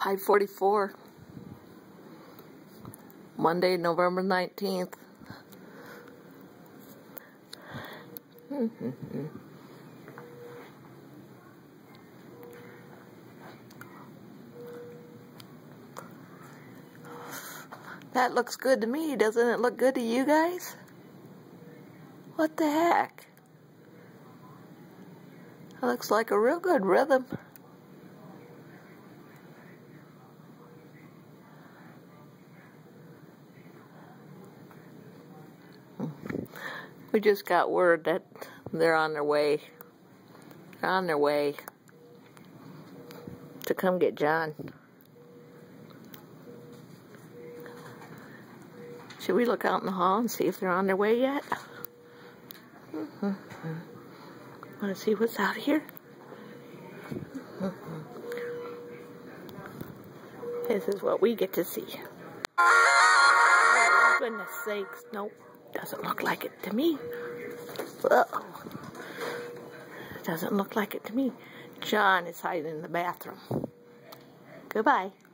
5:44, Monday, November 19th. That looks good to me. Doesn't it look good to you guys? What the heck? That looks like a real good rhythm. We just got word that they're on their way. They're on their way to come get John. Should we look out in the hall and see if they're on their way yet? Want to see what's out here? This is what we get to see. Oh, goodness sakes. Nope. Doesn't look like it to me. Uh-oh. Doesn't look like it to me. John is hiding in the bathroom. Goodbye.